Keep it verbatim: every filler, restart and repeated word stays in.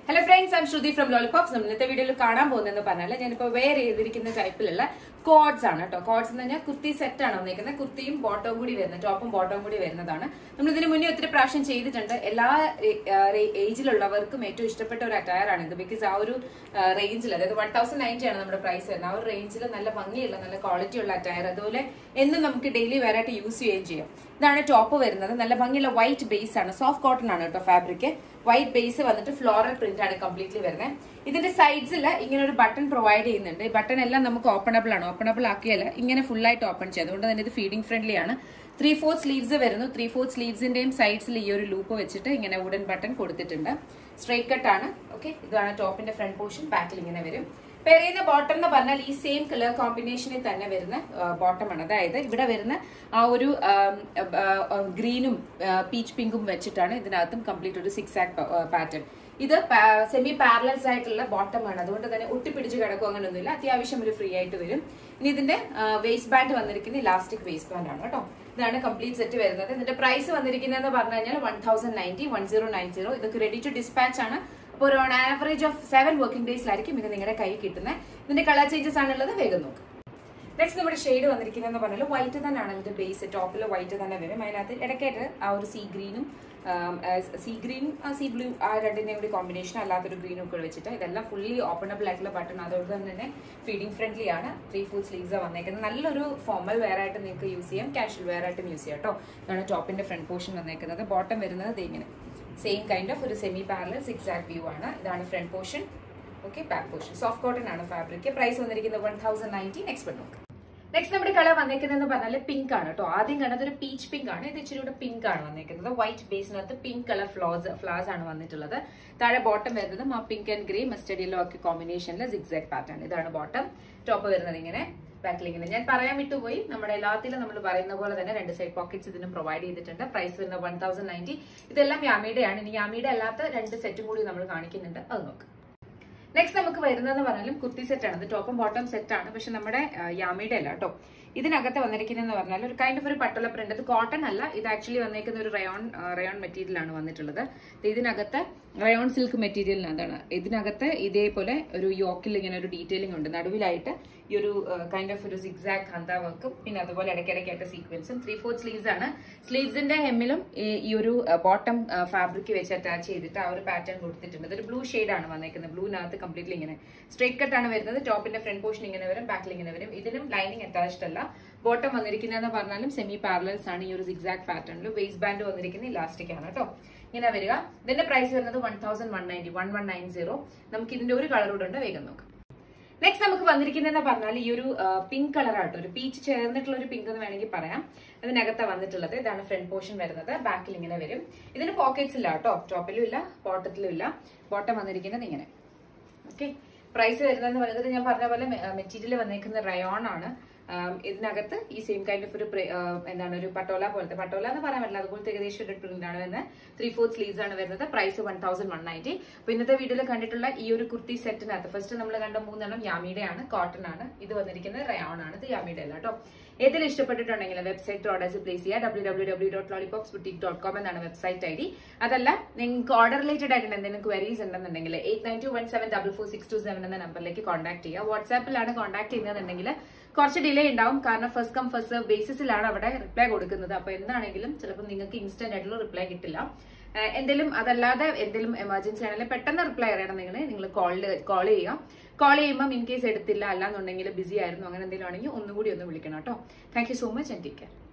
Hello friends, I'm Shruti from Lollipopz. We will see video കാണാൻ പോകുന്നത് പറഞ്ഞാൽ ഞാൻ ഇപ്പോൾ wear ചെയ്തിരിക്കുന്ന ടൈപ്പിലുള്ള കോഡ്സ് ആണ് ട്ടോ. കോഡ്സ് എന്ന് പറഞ്ഞാൽ കുർത്തി സെറ്റ് ആണ് വന്നിരിക്കുന്നത്. കുർത്തിയും ബോട്ടവും കൂടി വരുന്ന ടോപ്പും ബോട്ടവും കൂടി വരുന്നതാണ്. നമ്മൾ ഇതിന് മുന്നേ ഒത്തിരി പ്രാവശ്യം ചെയ്തിട്ടുണ്ട്. എല്ലാ ഏജിലുള്ളവർക്കും ഏറ്റവും ഇഷ്ടപ്പെട്ട ഒരു അറ്റയർ ആണ് ഇത്. ബിക്കോസ് ആ ഒരു റേഞ്ചിൽ അതായത് one thousand ninety ആണ് നമ്മുടെ പ്രൈസ് വരുന്നത്. ആ ഒരു റേഞ്ചിൽ നല്ല ഭംഗിയുള്ള നല്ല ക്വാളിറ്റി ഉള്ള അറ്റയർ അതുപോലെ എന്നും നമുക്ക് ഡെയിലി വെയർ ആയിട്ട് യൂസ് ചെയ്യുകയും ചെയ്യാം. ഇതാണ് ടോപ്പ് വരുന്നത്. നല്ല ഭംഗിയുള്ള വൈറ്റ് ബേസ് ആണ്. സോഫ്റ്റ് കോട്ടൺ ആണ് കേട്ടോ ഫാബ്രിക്. വൈറ്റ് ബേസ് വന്നിട്ട് ഫ്ലോറൽ പ്രിന്റ് ആണ് കംപ്ലീറ്റ്ലി വരുന്നത്. ഇതിന്റെ സൈഡ്സിൽ ഇങ്ങനെ ഒരു ബട്ടൺ പ്രൊവൈഡ് ചെയ്യുന്നുണ്ട്. ഈ ബട്ടൺ എല്ലാം നമുക്ക് ഓപ്പണബിൾ ആണ്. ഓപ്പണബിൾ ആക്കിയാൽ ഇങ്ങനെ ഫുൾ ആയിട്ട് ഓപ്പൺ ചെയ്യും. അതുകൊണ്ട് തന്നെ ഇത് ഫീഡിംഗ് ഫ്രണ്ട്ലി ആണ്. ത്രീ ഫോർത്ത് സ്ലീവ്സ് വരുന്നു. ത്രീ ഫോർത്ത് സ്ലീവ്സിന്റെയും സൈഡ്സിൽ ഈ ഒരു ലൂപ്പ് വെച്ചിട്ട് ഇങ്ങനെ വുഡൻ ബട്ടൺ കൊടുത്തിട്ടുണ്ട്. സ്ട്രൈറ്റ് കട്ട് ആണ്. ഓക്കെ, ഇതാണ് ടോപ്പിന്റെ ഫ്രണ്ട് പോർഷൻ. ബാക്കിൽ ഇങ്ങനെ വരും. പെരയുന്ന ബോട്ടം എന്ന് പറഞ്ഞാൽ ഈ സെയിം കളർ കോമ്പിനേഷനിൽ തന്നെ വരുന്ന ബോട്ടമാണ്. അതായത് ഇവിടെ വരുന്ന ആ ഒരു ഗ്രീനും പീച്ച് പിങ്കും വെച്ചിട്ടാണ് ഇതിനകത്തും കംപ്ലീറ്റ് ഒരു സിക്സ് ആക്ട് പാറ്റേൺ. ഇത് സെമി പാരലൽസ് ആയിട്ടുള്ള ബോട്ടം ആണ്. അതുകൊണ്ട് തന്നെ ഒട്ടിപ്പിടിച്ച് കിടക്കും അങ്ങനെയൊന്നുമില്ല. അത്യാവശ്യം ഒരു ഫ്രീ ആയിട്ട് വരും. ഇനി ഇതിന്റെ വേസ്റ്റ് ബാൻഡ് വന്നിരിക്കുന്ന ഇലാസ്റ്റിക് വേസ്റ്റ് ബാൻഡ് ആണ് കേട്ടോ. ഇതാണ് കംപ്ലീറ്റ് സെറ്റ് വരുന്നത്. ഇതിന്റെ പ്രൈസ് വന്നിരിക്കുന്നതെന്ന് പറഞ്ഞു കഴിഞ്ഞാൽ one thousand ninety one zero nine zero ഇതൊക്കെ റെഡി ടു ഡിസ്പാച്ച് ആണ്. അപ്പോൾ ഒരു on average of seven working ഡേയ്സിലായിരിക്കും ഇത് നിങ്ങളുടെ കൈ കിട്ടുന്നത്. ഇതിന്റെ കളർ ചേഞ്ചസ് ആണുള്ളത്. വേഗം നോക്കാം. നെക്സ്റ്റ് നമ്മുടെ ഷെയ്ഡ് വന്നിരിക്കുന്നതെന്ന് പറഞ്ഞാൽ വൈറ്റ് തന്നെയാണ് ഇത് ബേസ്. ടോപ്പിൽ വൈറ്റ് തന്നെ വരും. അതിനകത്ത് ഇടയ്ക്കായിട്ട് ആ ഒരു സീ ഗ്രീനും സീ ഗ്രീനും സീ ബ്ലൂ ആ രണ്ടിന്റെയും കൂടി കോമ്പിനേഷൻ അല്ലാത്തൊരു ഗ്രീനും ഒക്കെ വെച്ചിട്ട് ഇതെല്ലാം ഫുള്ളി ഓപ്പണബിൾ ആയിട്ടുള്ള ബട്ടൺ. അതുകൊണ്ട് തന്നെ ഫീഡിംഗ് ഫ്രണ്ട്ലി ആണ്. ത്രീ ഫുൾ സ്ലീവ്സ് വന്നേക്കുന്നത്. നല്ലൊരു ഫോമൽ വെയർ ആയിട്ട് നിങ്ങൾക്ക് യൂസ് ചെയ്യാം. കാഷ്വൽ വെയർ ആയിട്ടും യൂസ് ചെയ്യാം കേട്ടോ. ഇതാണ് ടോപ്പിന്റെ ഫ്രണ്ട് പോർഷൻ വന്നേക്കുന്നത്. ബോട്ടം വരുന്നത് ഇങ്ങനെ സെയിം കൈൻഡ് ഓഫ് ഒരു semi parallel zigzag view ആണ്. ഇതാണ് front portion. Okay, back portion soft cotton ആണ് ഫാബ്രിക്. പ്രൈസ് വന്നിരിക്കുന്നത് വൺ തൗസൻഡ് നയൻറ്റി. നെക്സ്റ്റ് നോക്കാം. നെക്സ്റ്റ് നമ്മുടെ കളർ വന്നേക്കുന്നതെന്ന് പറഞ്ഞാൽ പിങ്ക് ആണ് കേട്ടോ. ആദ്യം കാണുന്നത് ഒരു പീച്ച് പിങ്ക് ആണ്. ഇത് ഇച്ചിരി കൂടെ പിങ്ക് ആണ് വന്നേക്കുന്നത്. വൈറ്റ് ബേസിനകത്ത് പിങ്ക് കളർ ഫ്ലോസ് ഫ്ലവേഴ്സ് ആണ് വന്നിട്ടുള്ളത്. താഴെ ബോട്ടം വരുന്നത് ആ pink and grey mustard yellow ഒക്കെ കോമ്പിനേഷനിൽ സിക്സാക് പാറ്റേൺ. ഇതാണ് ബോട്ടം. ടോപ്പ് വരുന്നത് ഇങ്ങനെ ബാക്കിൽ ഇങ്ങനെ. ഞാൻ പറയാൻ വിട്ടുപോയി, നമ്മുടെ എല്ലാത്തിലും നമ്മൾ പറയുന്ന പോലെ തന്നെ രണ്ട് സൈഡ് പോക്കറ്റ്സ് ഇതിനും പ്രൊവൈഡ് ചെയ്തിട്ടുണ്ട്. പ്രൈസ് വരുന്നത് വൺ തൗസൻഡ് നയൻറ്റി. ഇതെല്ലാം യാമിയുടെ ആണ്. ഇനി യാമിയുടെ അല്ലാത്ത രണ്ട് സെറ്റും കൂടി നമ്മൾ കാണിക്കുന്നുണ്ട്. അത് നോക്കാം. നെക്സ്റ്റ് നമുക്ക് വരുന്നതെന്ന് പറഞ്ഞാലും കുർത്തി സെറ്റ് ആണ്. ഇത് ടോപ്പും ബോട്ടം സെറ്റ് ആണ്. പക്ഷെ നമ്മുടെ യാമിയുടെ അല്ല കേട്ടോ. ഇതിനകത്ത് വന്നിരിക്കുന്നതെന്ന് പറഞ്ഞാൽ ഒരു കൈൻഡ് ഓഫ് ഒരു പട്ടുള്ള പ്രിന്റ്. ഇത് കോട്ടൺ അല്ല. ഇത് ആക്ച്വലി വന്നേക്കുന്ന ഒരു റയോൺ റയോൺ മെറ്റീരിയൽ ആണ് വന്നിട്ടുള്ളത്. ഇതിനകത്ത് റയോൺ സിൽക്ക് മെറ്റീരിയലിനകത്താണ്. ഇതിനകത്ത് ഇതേപോലെ ഒരു യോക്കിൽ ഇങ്ങനെ ഒരു ഡീറ്റെയിലിംഗ് ഉണ്ട്. നടുവിലായിട്ട് ഈ ഒരു കൈൻഡ് ഓഫ് ഒരു സിക്സാക് ഹന്ത വർക്കും പിന്നെ അതുപോലെ ഇടയ്ക്കിടയ്ക്കായിട്ട് സീക്വൻസും. ത്രീ ഫോർത്ത് സ്ലീവ്സ് ആണ്. സ്ലീവ്സിന്റെ ഹെമ്മിലും ഈ ഒരു ബോട്ടം ഫാബ്രിക് വെച്ച് അറ്റാച്ച് ചെയ്തിട്ട് ആ ഒരു പാറ്റേൺ കൊടുത്തിട്ടുണ്ട്. ഇതൊരു ബ്ലൂ ഷെയ്ഡ് ആണ് വന്നേക്കുന്നത്. ബ്ലൂവിനകത്ത് കംപ്ലീറ്റ്ലി ഇങ്ങനെ സ്ട്രേറ്റ് കട്ട് ആണ് വരുന്നത്. ടോപ്പിന്റെ ഫ്രണ്ട് പോർഷൻ ഇങ്ങനെ വരും. ബാക്കിൽ ഇങ്ങനെ വരും. ഇതിനും ലൈനിങ് അറ്റാച്ച്ഡ് അല്ല. ബോട്ടം വന്നിരിക്കുന്നതെന്ന് പറഞ്ഞാലും സെമി പാരലൽസ് ആണ്. ഈ ഒരു സിക്സാക് പാറ്റേണിൽ വേസ്റ്റ് ബാൻഡ് വന്നിരിക്കുന്ന ഇലാസ്റ്റിക് ആണ് കേട്ടോ. ഇങ്ങനെ വരിക. ഇതിന്റെ പ്രൈസ് വരുന്നത് one thousand one ninety one one nine zero. നമുക്ക് ഇതിന്റെ ഒരു കളർ കൂടെ ഉണ്ട്. വേഗം നോക്കാം. നെക്സ്റ്റ് നമുക്ക് വന്നിരിക്കുന്നതെന്ന് പറഞ്ഞാൽ ഈ ഒരു പിങ്ക് കളർ ആട്ടോ. ഒരു പീച്ച് ചേർന്നിട്ടുള്ള ഒരു പിങ്ക് എന്ന് വേണമെങ്കിൽ പറയാം. അതിനകത്ത് വന്നിട്ടുള്ളത് ഇതാണ് ഫ്രണ്ട് പോർഷൻ വരുന്നത്. ബാക്കിൽ ഇങ്ങനെ വരും. ഇതിന് പോക്കറ്റ്സ് ഇല്ല കേട്ടോ. ടോപ്പിലും ഇല്ല ബോട്ടത്തിലും ഇല്ല. ബോട്ടം വന്നിരിക്കുന്നത് ഇങ്ങനെ. ഓക്കെ, പ്രൈസ് വരുന്നതെന്ന് പറയുന്നത് ഞാൻ പറഞ്ഞ പോലെ മെറ്റീരിയൽ വന്നേക്കുന്ന റയോൺ ആണ്. ഇതിനകത്ത് ഈ സെയിം കൈൻഡ് ഓഫ് ഒരു എന്താണ് ഒരു പട്ടോല പോലത്തെ പട്ടോല എന്ന് പറയാൻ പറ്റില്ല. അതുപോലത്തെ ഏകദേശം ഒരു പ്രിന്റ് ആണ് വരുന്നത്. ത്രീ ഫോർത്ത് സ്ലീവ്സ് ആണ് വരുന്നത്. Price one thousand one ninety. അപ്പൊ ഇന്നത്തെ വീഡിയോയിൽ കണ്ടിട്ടുള്ള ഈ ഒരു കുർത്തി സെറ്റിനകത്ത് ഫസ്റ്റ് നമ്മൾ കണ്ട മൂന്നെണ്ണം യാമിയുടെ ആണ്. കോട്ടൺ ആണ്. ഇത് വന്നിരിക്കുന്നത് റയോൺ ആണ്. ഇത് യാമിയുടെ അല്ല കേട്ടോ. ഏതിൽ ഇഷ്ടപ്പെട്ടിട്ടുണ്ടെങ്കിൽ വെബ്സൈറ്റ് ഓർഡേഴ്സ് പ്ലേസ് ചെയ്യുക. W W W dot lollipops boutique dot com എന്നാണ് വെബ്സൈറ്റ് ഐ ഡി. അതല്ല നിങ്ങൾക്ക് ഓർഡർ റിലേറ്റഡ് ആയിട്ട് എന്തെങ്കിലും ക്വയറീസ് ഉണ്ടെന്നുണ്ടെങ്കിൽ eight nine two one seven double four six two seven എന്ന നമ്പറിലേക്ക് കോൺടാക്ട് ചെയ്യുക. വാട്സാപ്പിലാണ് കോൺടാക്ട് ചെയ്യുന്നതെന്നുണ്ടെങ്കിൽ കുറച്ച് ഡിലേ ഉണ്ടാവും. കാരണം ഫസ്റ്റ് കം ഫസ്റ്റ് സർവ് ബേസിസിലാണ് അവിടെ റിപ്ലൈ കൊടുക്കുന്നത്. അപ്പൊ എന്താണെങ്കിലും ചിലപ്പോൾ നിങ്ങൾക്ക് ഇൻസ്റ്റന്റ് ആയിട്ടുള്ള റിപ്ലൈ കിട്ടില്ല. എന്തെങ്കിലും അതല്ലാതെ എന്തെങ്കിലും എമർജൻസി ആണെങ്കിൽ പെട്ടെന്ന് റിപ്ലൈ അറിയണമെങ്കിൽ നിങ്ങൾ കോൾ കോൾ ചെയ്യുക. കോൾ ചെയ്യുമ്പോൾ ഇൻ കേസ് എടുത്തില്ല അല്ലാന്നുണ്ടെങ്കിൽ ബിസി ആയിരുന്നു അങ്ങനെ എന്തെങ്കിലും ആണെങ്കിൽ ഒന്നുകൂടി ഒന്ന് വിളിക്കണം കേട്ടോ. Thank you so much and take care.